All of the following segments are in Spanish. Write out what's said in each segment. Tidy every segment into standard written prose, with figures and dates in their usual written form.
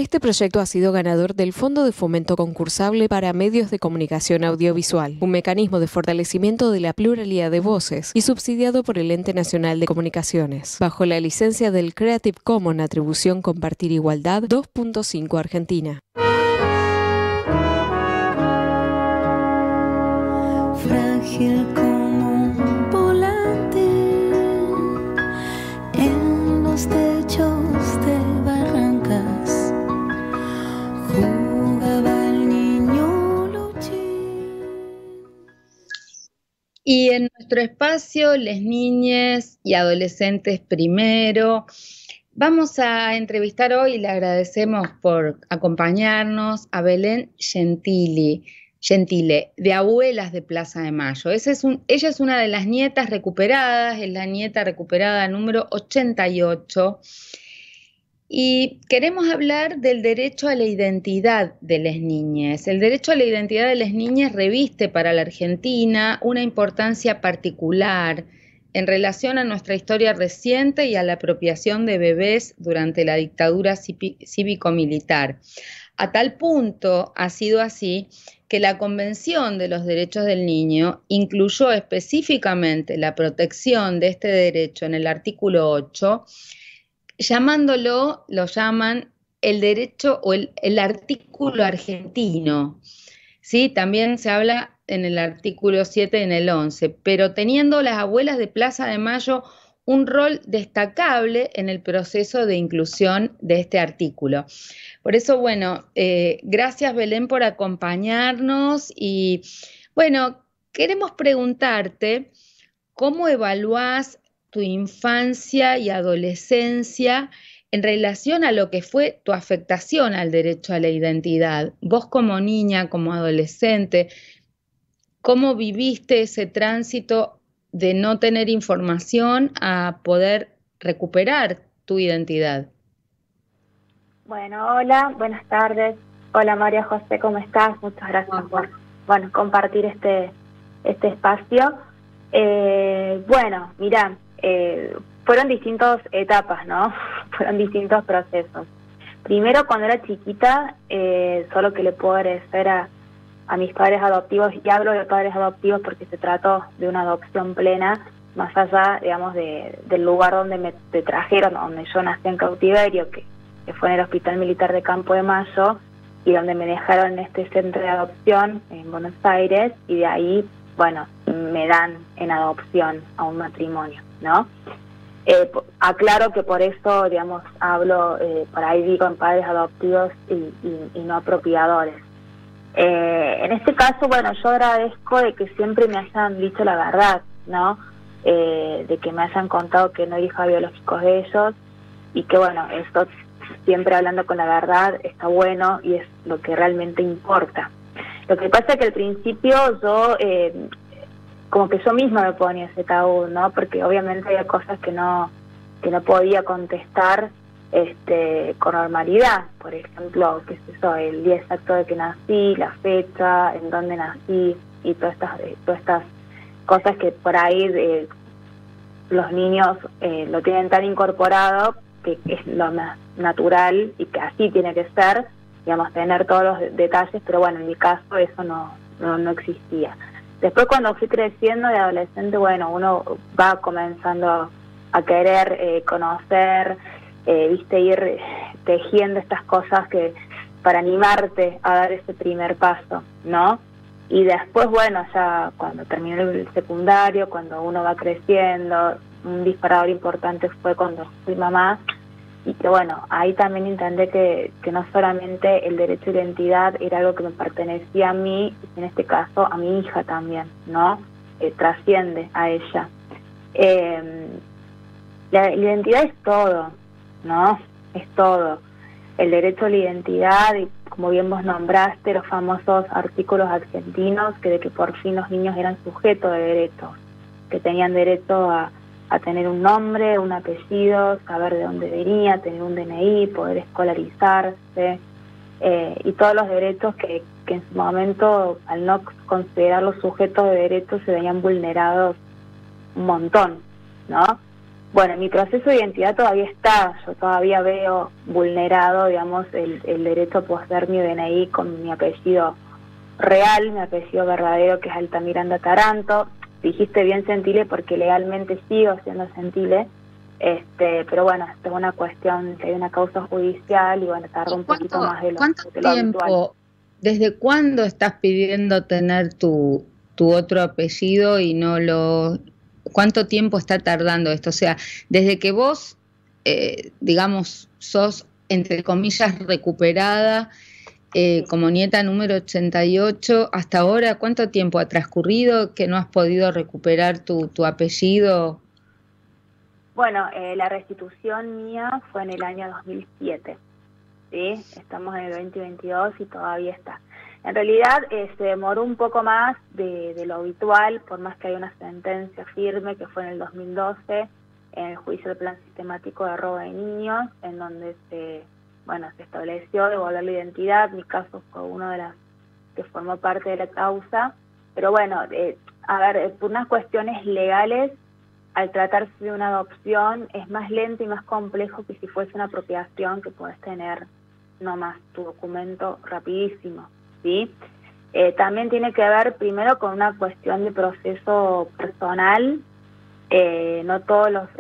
Este proyecto ha sido ganador del Fondo de Fomento Concursable para Medios de Comunicación Audiovisual, un mecanismo de fortalecimiento de la pluralidad de voces y subsidiado por el Ente Nacional de Comunicaciones, bajo la licencia del Creative Commons Atribución Compartir Igualdad 2.5 Argentina. Frágil como un volante en los techos de barrancas, jugaba el niño Luchín. Y en nuestro espacio, les niñes y adolescentes primero, vamos a entrevistar hoy, y le agradecemos por acompañarnos, a Belén Gentile, de Abuelas de Plaza de Mayo. Ella es una de las nietas recuperadas, es la nieta recuperada número 88. Y queremos hablar del derecho a la identidad de las niñas. El derecho a la identidad de las niñas reviste para la Argentina una importancia particular en relación a nuestra historia reciente y a la apropiación de bebés durante la dictadura cívico-militar. A tal punto ha sido así que la Convención de los Derechos del Niño incluyó específicamente la protección de este derecho en el artículo 8, lo llaman el derecho o el artículo argentino, ¿sí? También se habla en el artículo 7 y en el 11, pero teniendo las Abuelas de Plaza de Mayo un rol destacable en el proceso de inclusión de este artículo. Por eso, bueno, gracias Belén por acompañarnos y, bueno, queremos preguntarte cómo evaluás tu infancia y adolescencia en relación a lo que fue tu afectación al derecho a la identidad. Vos como niña, como adolescente, ¿cómo viviste ese tránsito de no tener información a poder recuperar tu identidad? Bueno, hola, buenas tardes. Hola María José, ¿cómo estás? Muchas gracias por compartir este espacio. Bueno, mira, fueron distintas etapas, ¿no? Fueron distintos procesos. Primero, cuando era chiquita, solo que le puedo agradecer a mis padres adoptivos, y hablo de padres adoptivos porque se trató de una adopción plena, más allá, digamos, del lugar donde me trajeron, donde yo nací en cautiverio, que fue en el Hospital Militar de Campo de Mayo, y donde me dejaron en este centro de adopción en Buenos Aires, y de ahí, bueno, me dan en adopción a un matrimonio, ¿no? Aclaro que por eso, digamos, hablo, por ahí digo en padres adoptivos y no apropiadores. En este caso, bueno, yo agradezco de que siempre me hayan dicho la verdad, ¿no? De que me hayan contado que no hay hijos biológicos de ellos, y que, bueno, esto siempre hablando con la verdad está bueno y es lo que realmente importa. Lo que pasa es que al principio yo, como que yo misma me ponía ese tabú, ¿no? Porque obviamente había cosas que no podía contestar con normalidad. Por ejemplo, qué es eso, el día exacto de que nací, la fecha, en dónde nací, y todas estas cosas que por ahí los niños lo tienen tan incorporado que es lo más natural y que así tiene que ser, digamos, tener todos los detalles, pero bueno, en mi caso eso no existía. Después, cuando fui creciendo de adolescente, bueno, uno va comenzando a querer conocer, ir tejiendo estas cosas que para animarte a dar ese primer paso, ¿no? Y después, bueno, ya cuando terminé el secundario, cuando uno va creciendo, un disparador importante fue cuando fui mamá, y que bueno, ahí también entendí que no solamente el derecho a identidad era algo que me pertenecía a mí, en este caso a mi hija también, ¿no? Trasciende a ella. La identidad es todo, ¿no? Es todo. El derecho a la identidad, y como bien vos nombraste, los famosos artículos argentinos, de que por fin los niños eran sujetos de derechos, que tenían derecho a tener un nombre, un apellido, saber de dónde venía, tener un DNI, poder escolarizarse, y todos los derechos que en su momento, al no considerarlos sujetos de derechos, se veían vulnerados un montón, ¿no? Bueno, mi proceso de identidad todavía está, yo todavía veo vulnerado, digamos, el derecho a poseer mi DNI con mi apellido real, mi apellido verdadero, que es Altamiranda Taranto. Dijiste bien Gentile porque legalmente sigo siendo Gentile, pero bueno, esto es una cuestión que hay una causa judicial y bueno, tarda un poquito más de lo tiempo, habitual. ¿Desde cuándo estás pidiendo tener tu otro apellido y no lo... ¿Cuánto tiempo está tardando esto? O sea, desde que vos, digamos, sos, entre comillas, recuperada como nieta número 88, hasta ahora, ¿cuánto tiempo ha transcurrido que no has podido recuperar tu apellido? Bueno, la restitución mía fue en el año 2007, ¿sí? Estamos en el 2022 y todavía está. En realidad se demoró un poco más de lo habitual, por más que hay una sentencia firme que fue en el 2012, en el juicio del plan sistemático de robo de niños, en donde se estableció devolver la identidad. Mi caso fue uno de las que formó parte de la causa, pero bueno, por unas cuestiones legales, al tratarse de una adopción, es más lento y más complejo que si fuese una apropiación que puedes tener nomás tu documento rapidísimo, ¿sí? También tiene que ver primero con una cuestión de proceso personal. No todos los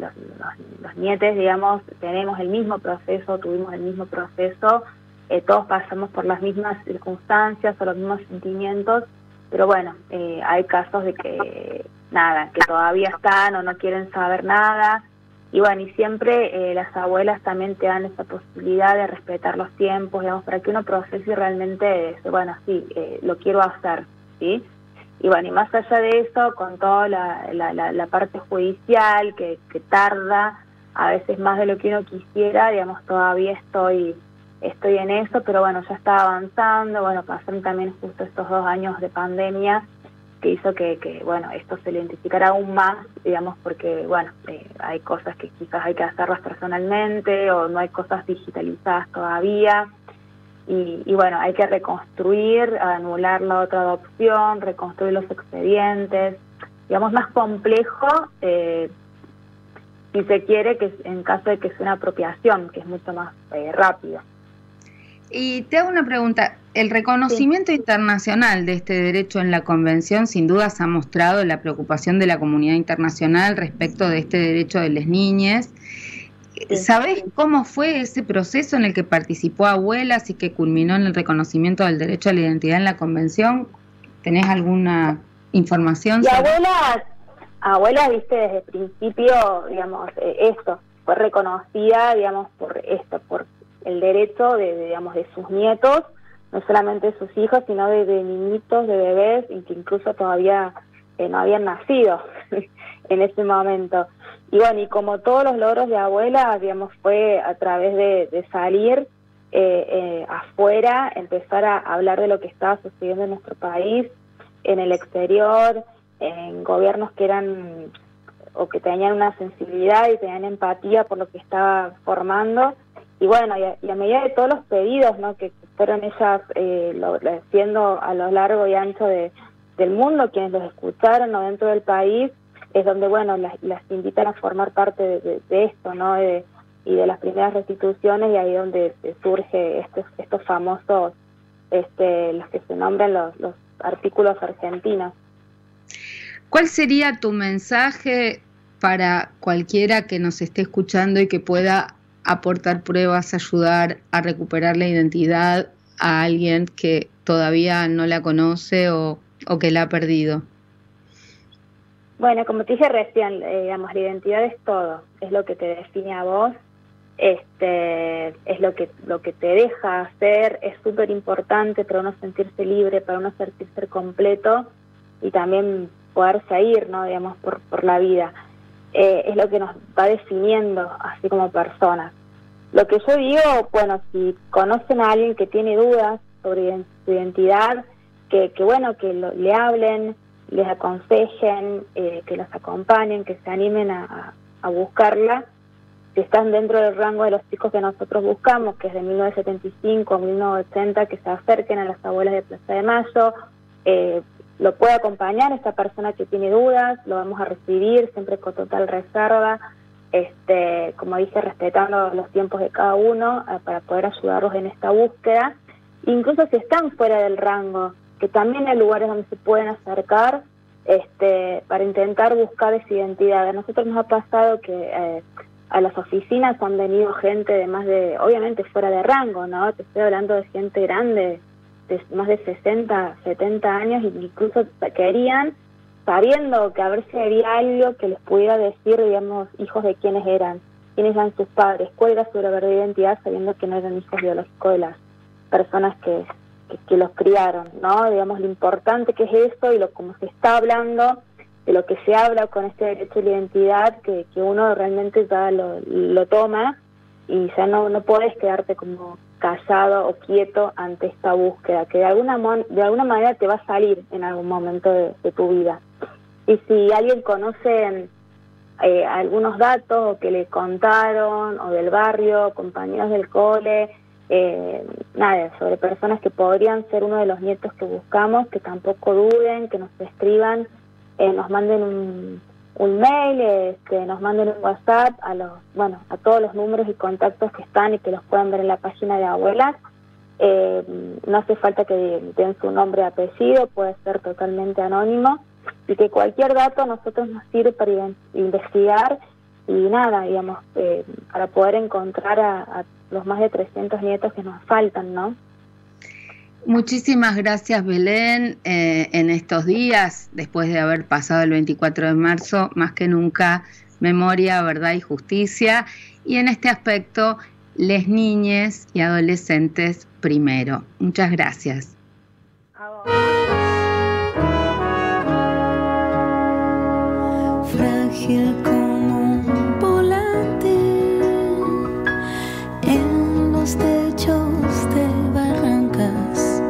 nietes, digamos, tenemos el mismo proceso, tuvimos el mismo proceso, todos pasamos por las mismas circunstancias o los mismos sentimientos, pero bueno, hay casos de que todavía están o no quieren saber nada, y bueno, y siempre las abuelas también te dan esa posibilidad de respetar los tiempos, digamos, para que uno procese y realmente, lo quiero hacer, ¿sí? Y bueno, y más allá de eso, con toda la parte judicial que tarda, a veces más de lo que uno quisiera, digamos, todavía estoy en eso, pero bueno, ya está avanzando. Bueno, pasaron también justo estos 2 años de pandemia que hizo que bueno, esto se le identificara aún más, digamos, porque bueno, hay cosas que quizás hay que hacerlas personalmente o no hay cosas digitalizadas todavía. Y bueno, hay que reconstruir, anular la otra adopción, reconstruir los expedientes, digamos, más complejo, si se quiere, que en caso de que sea una apropiación, que es mucho más rápido. Y te hago una pregunta, el reconocimiento internacional de este derecho en la Convención sin dudas ha mostrado la preocupación de la comunidad internacional respecto de este derecho de las niñas. ¿Sabés cómo fue ese proceso en el que participó Abuelas y que culminó en el reconocimiento del derecho a la identidad en la Convención? ¿Tenés alguna información? Y Abuelas, viste, desde el principio, digamos, esto fue reconocida, digamos, por el derecho de sus nietos, no solamente de sus hijos, sino de niñitos, de bebés, y que incluso todavía no habían nacido en ese momento. Y bueno, y como todos los logros de Abuela, digamos, fue a través de salir afuera, empezar a hablar de lo que estaba sucediendo en nuestro país, en el exterior, en gobiernos que eran o que tenían una sensibilidad y tenían empatía por lo que estaba formando. Y bueno, y a medida de todos los pedidos, ¿no?, que fueron ellas haciendo a lo largo y ancho del mundo, quienes los escucharon o dentro del país, es donde, bueno, las invitan a formar parte de esto, ¿no?, y de las primeras restituciones, y ahí donde surge estos famosos, los que se nombran los artículos argentinos. ¿Cuál sería tu mensaje para cualquiera que nos esté escuchando y que pueda aportar pruebas, ayudar a recuperar la identidad a alguien que todavía no la conoce o que la ha perdido? Bueno, como te dije recién, digamos, la identidad es todo, es lo que te define a vos, es lo que te deja hacer, es súper importante para uno sentirse libre, para uno sentirse completo y también poder seguir, ¿no?, digamos, por la vida. Es lo que nos va definiendo así como personas. Lo que yo digo, bueno, si conocen a alguien que tiene dudas sobre su identidad, que le hablen, les aconsejen, que los acompañen, que se animen a buscarla. Si están dentro del rango de los chicos que nosotros buscamos, que es de 1975 a 1980, que se acerquen a las abuelas de Plaza de Mayo, lo puede acompañar esta persona que tiene dudas, lo vamos a recibir siempre con total reserva, como dije, respetando los tiempos de cada uno para poder ayudarlos en esta búsqueda. Incluso si están fuera del rango, que también hay lugares donde se pueden acercar para intentar buscar esa identidad. A nosotros nos ha pasado que a las oficinas han venido gente de más de, obviamente fuera de rango, ¿no? Te estoy hablando de gente grande, de más de 60, 70 años, y incluso querían, sabiendo que a ver si había algo que les pudiera decir, digamos, hijos de quiénes eran sus padres, cuál era su verdadera identidad, sabiendo que no eran hijos biológicos de las personas que los criaron, ¿no? Digamos, lo importante que es esto y como se está hablando, de lo que se habla con este derecho a la identidad, que uno realmente ya lo toma y ya no puedes quedarte como callado o quieto ante esta búsqueda, que de alguna manera te va a salir en algún momento de tu vida. Y si alguien conoce algunos datos o que le contaron, o del barrio, compañeros del cole, sobre personas que podrían ser uno de los nietos que buscamos, que tampoco duden, que nos escriban, nos manden un mail, nos manden un WhatsApp a todos los números y contactos que están y que los puedan ver en la página de Abuelas. No hace falta que den su nombre y apellido, puede ser totalmente anónimo, y que cualquier dato a nosotros nos sirve para investigar y para poder encontrar a los más de 300 nietos que nos faltan, ¿no? Muchísimas gracias, Belén. En estos días, después de haber pasado el 24 de marzo, más que nunca, memoria, verdad y justicia. Y en este aspecto, les niñes y adolescentes primero. Muchas gracias. Frágil como un volante en los techos de barrancas,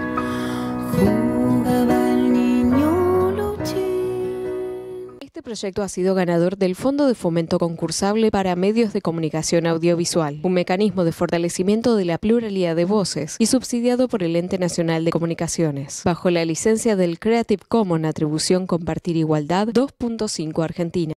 jugaba el niño Luchín. Este proyecto ha sido ganador del Fondo de Fomento Concursable para Medios de Comunicación Audiovisual, un mecanismo de fortalecimiento de la pluralidad de voces y subsidiado por el Ente Nacional de Comunicaciones, bajo la licencia del Creative Commons Atribución Compartir Igualdad 2.5 Argentina.